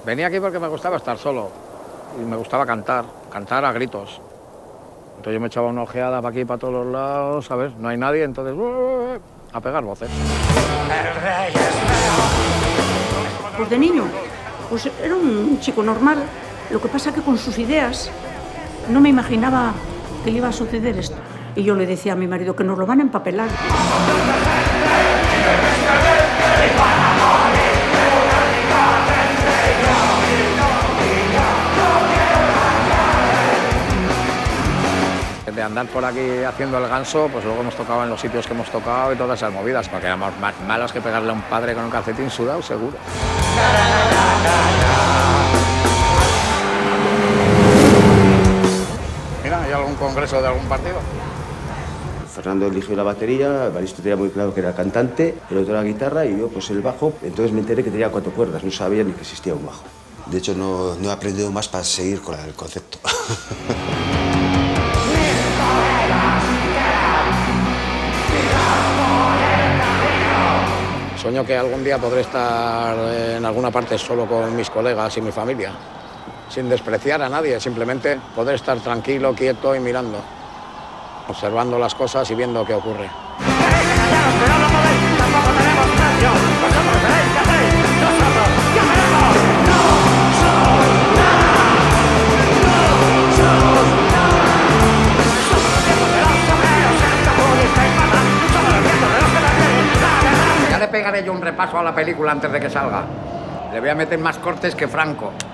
Venía aquí porque me gustaba estar solo y me gustaba cantar a gritos. Entonces yo me echaba una ojeada para aquí y para todos los lados, ¿sabes? No hay nadie, entonces a pegar voces. Pues de niño, pues era un chico normal. Lo que pasa que con sus ideas no me imaginaba que le iba a suceder esto. Y yo le decía a mi marido que nos lo van a empapelar. De andar por aquí haciendo el ganso, pues luego hemos tocado en los sitios que hemos tocado y todas esas movidas, porque éramos más malos que pegarle a un padre con un calcetín sudado, seguro. Mira, ¿hay algún congreso de algún partido? Fernando eligió la batería, Evaristo tenía muy claro que era cantante, el otro la guitarra y yo pues el bajo. Entonces me enteré que tenía 4 cuerdas, no sabía ni que existía un bajo. De hecho, no he aprendido más para seguir con el concepto. Sueño que algún día podré estar en alguna parte solo con mis colegas y mi familia, sin despreciar a nadie, simplemente poder estar tranquilo, quieto y mirando, observando las cosas y viendo qué ocurre. Ya le pegaré yo un repaso a la película antes de que salga. Le voy a meter más cortes que Franco.